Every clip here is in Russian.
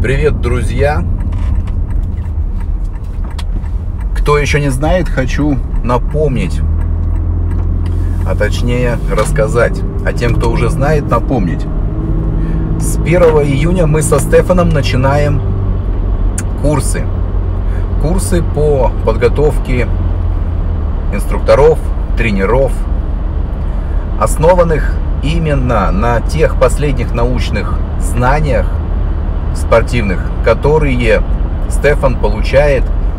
Привет, друзья! Кто еще не знает, хочу напомнить, а точнее рассказать. А тем, кто уже знает, напомнить. С 1 июня мы со Стефаном начинаем курсы. Курсы по подготовке инструкторов, тренеров, основанных именно на тех последних научных знаниях спортивных, которые Стефан получает,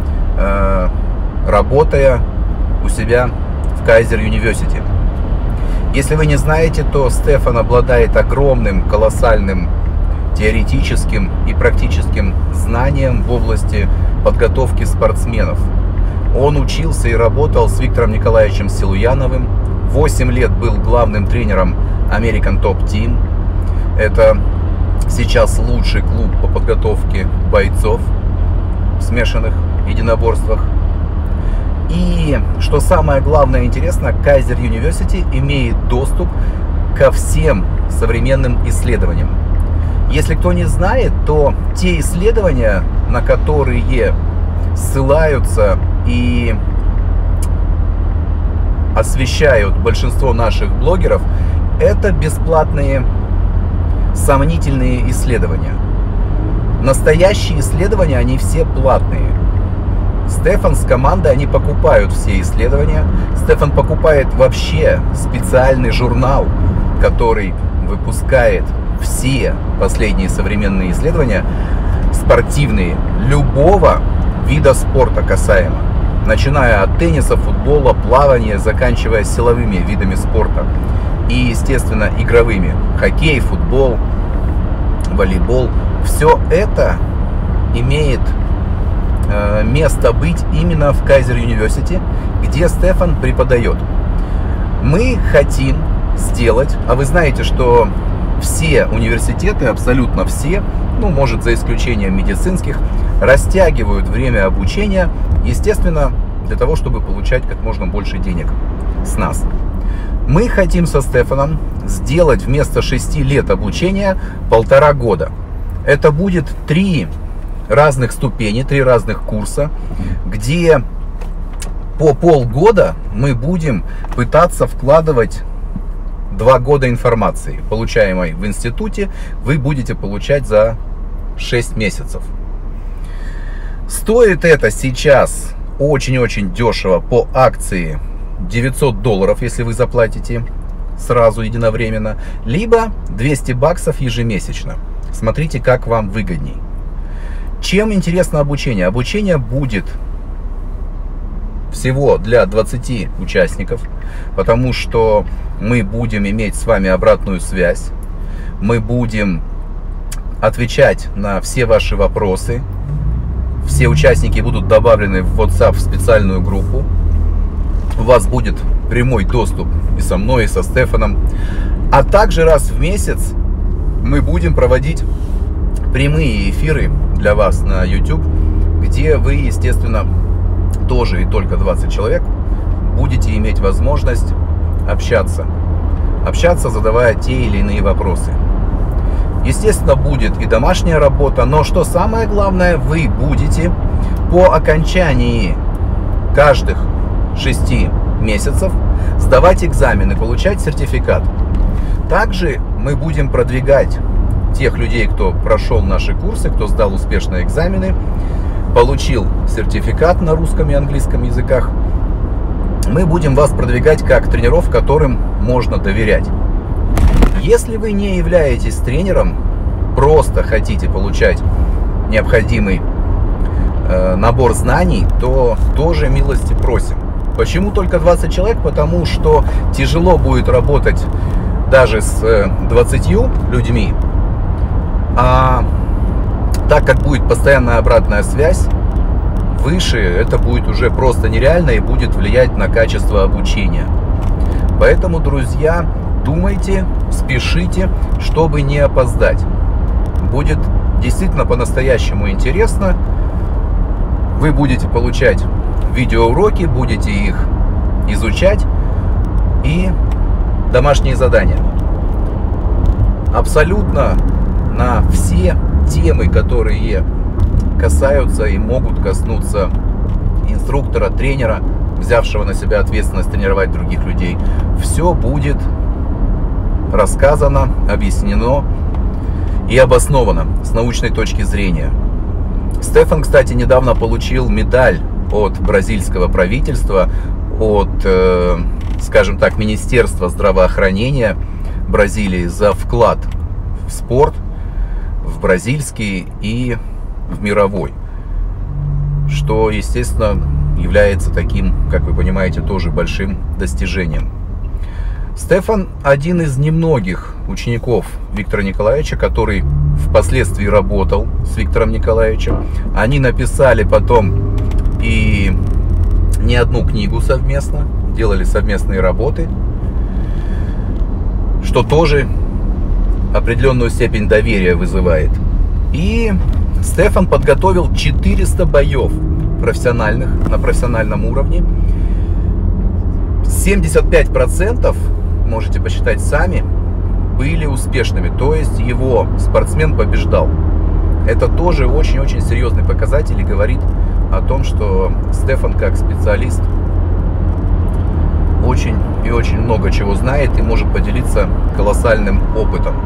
работая у себя в Kaiser University. Если вы не знаете, то Стефан обладает огромным, колоссальным теоретическим и практическим знанием в области подготовки спортсменов. Он учился и работал с Виктором Николаевичем Силуяновым. 8 лет был главным тренером American Top Team. Это сейчас лучший клуб по подготовке бойцов в смешанных единоборствах. И, что самое главное и интересно, Kaiser University имеет доступ ко всем современным исследованиям. Если кто не знает, то те исследования, на которые ссылаются и освещают большинство наших блогеров, это бесплатные сомнительные исследования. Настоящие исследования, они все платные. Стефан с командой, они покупают все исследования. Стефан покупает вообще специальный журнал, который выпускает все последние современные исследования спортивные, любого вида спорта касаемо. Начиная от тенниса, футбола, плавания, заканчивая силовыми видами спорта. И, естественно, игровыми. Хоккей, футбол, волейбол. Все это имеет место быть именно в Kaiser University, где Стефан преподает. Мы хотим сделать, а вы знаете, что все университеты, абсолютно все, ну, может, за исключением медицинских, растягивают время обучения, естественно, для того, чтобы получать как можно больше денег с нас. Мы хотим со Стефаном сделать вместо 6 лет обучения 1,5 года. Это будет 3 разных ступени, 3 разных курса, где по полгода мы будем пытаться вкладывать 2 года информации, получаемой в институте, вы будете получать за 6 месяцев. Стоит это сейчас очень-очень дешево по акции $900, если вы заплатите сразу единовременно, либо $200 ежемесячно. Смотрите, как вам выгодней. Чем интересно обучение? Обучение будет всего для 20 участников, потому что мы будем иметь с вами обратную связь, мы будем отвечать на все ваши вопросы, все участники будут добавлены в WhatsApp в специальную группу, у вас будет прямой доступ и со мной, и со Стефаном, а также раз в месяц мы будем проводить прямые эфиры для вас на YouTube, где вы, естественно, тоже и только 20 человек, будете иметь возможность общаться, задавая те или иные вопросы. Естественно, будет и домашняя работа, но что самое главное, вы будете по окончании каждых 6 месяцев сдавать экзамены, получать сертификат. Также мы будем продвигать тех людей, кто прошел наши курсы, кто сдал успешно экзамены, получил сертификат на русском и английском языках. Мы будем вас продвигать как тренеров, которым можно доверять. Если вы не являетесь тренером, просто хотите получать необходимый набор знаний, то тоже милости просим. Почему только 20 человек? Потому что тяжело будет работать даже с 20 людьми. А так как будет постоянная обратная связь, выше это будет уже просто нереально и будет влиять на качество обучения. Поэтому, друзья, думайте, спешите, чтобы не опоздать. Будет действительно по-настоящему интересно. Вы будете получать видеоуроки, будете их изучать и домашние задания. Абсолютно на все темы, которые касаются и могут коснуться инструктора, тренера, взявшего на себя ответственность тренировать других людей. Все будет рассказано, объяснено и обосновано с научной точки зрения. Стефан, кстати, недавно получил медаль от бразильского правительства, от, скажем так, Министерства здравоохранения Бразилии за вклад в спорт, в бразильский и в мировой, что, естественно, является таким, как вы понимаете, тоже большим достижением. Стефан один из немногих учеников Виктора Николаевича, который впоследствии работал с Виктором Николаевичем. Они написали потом и не одну книгу совместно, делали совместные работы, что тоже определенную степень доверия вызывает. И Стефан подготовил 400 боев профессиональных, на профессиональном уровне. 75%, можете посчитать сами, были успешными. То есть его спортсмен побеждал. Это тоже очень-очень серьезный показатель и говорит о том, что Стефан как специалист очень и очень много чего знает и может поделиться колоссальным опытом.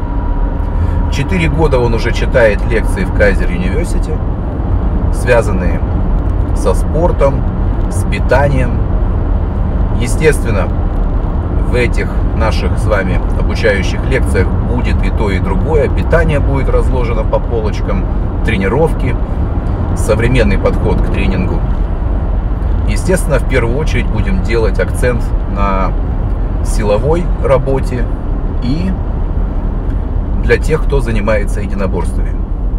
4 года он уже читает лекции в Kaiser University, связанные со спортом, с питанием. Естественно, в этих наших с вами обучающих лекциях будет и то, и другое. Питание будет разложено по полочкам, тренировки, современный подход к тренингу. Естественно, в первую очередь будем делать акцент на силовой работе и для тех, кто занимается единоборствами.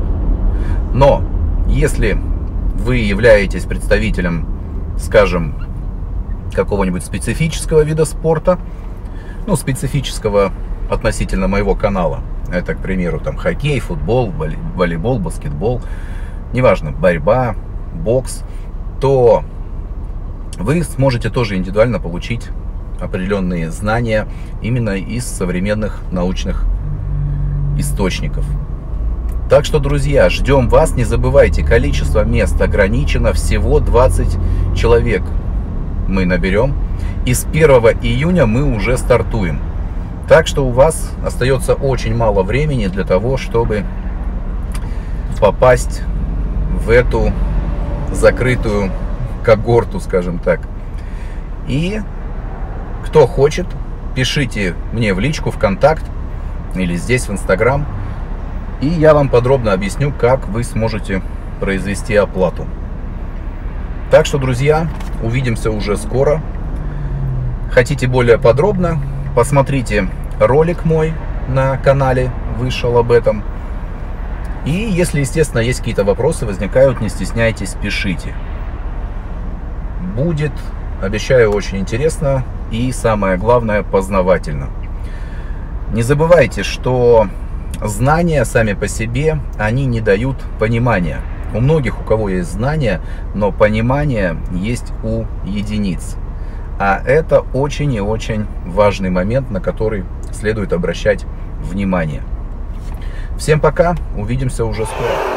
Но если вы являетесь представителем, скажем, какого-нибудь специфического вида спорта, ну, специфического относительно моего канала, это, к примеру, там хоккей, футбол, волейбол, баскетбол, неважно, борьба, бокс, то вы сможете тоже индивидуально получить определенные знания именно из современных научных источников. Так что, друзья, ждем вас. Не забывайте, количество мест ограничено, всего 20 человек мы наберем. И с 1 июня мы уже стартуем. Так что у вас остается очень мало времени для того, чтобы попасть в эту закрытую когорту, скажем так. И кто хочет, пишите мне в личку, ВКонтакт или здесь в Инстаграм, и я вам подробно объясню, как вы сможете произвести оплату. Так что, друзья, увидимся уже скоро. Хотите более подробно, посмотрите ролик мой на канале, вышел об этом. И если, естественно, есть какие-то вопросы, возникают, не стесняйтесь, пишите. Будет, обещаю, очень интересно и, самое главное, познавательно. Не забывайте, что знания сами по себе, они не дают понимания. У многих, у кого есть знания, но понимание есть у единиц. А это очень и очень важный момент, на который следует обращать внимание. Всем пока, увидимся уже скоро.